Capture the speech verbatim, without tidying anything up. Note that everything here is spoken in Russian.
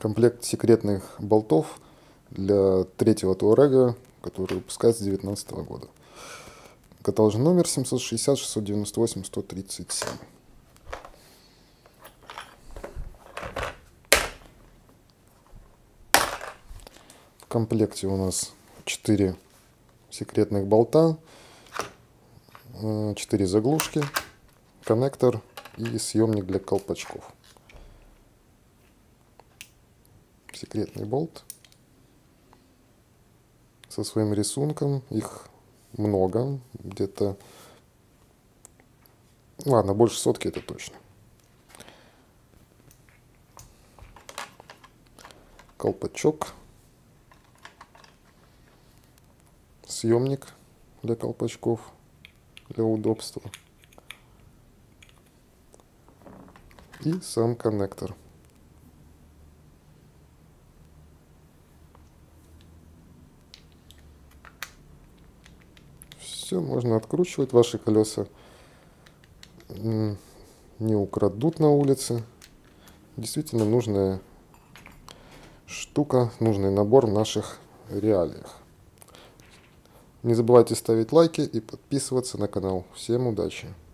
комплект секретных болтов для третьего Туарега, который выпускается с две тысячи девятнадцатого года. Каталожный номер семьсот шестьдесят шестьсот девяносто восемь сто тридцать семь. В комплекте у нас четыре секретных болта, четыре заглушки, коннектор и съемник для колпачков. Секретный болт со своим рисунком, их много, где-то, ладно, больше сотки, это точно. Колпачок, съемник для колпачков, для удобства и сам коннектор. Все, можно откручивать, ваши колеса не украдут на улице. Действительно нужная штука, нужный набор в наших реалиях. Не забывайте ставить лайки и подписываться на канал. Всем удачи!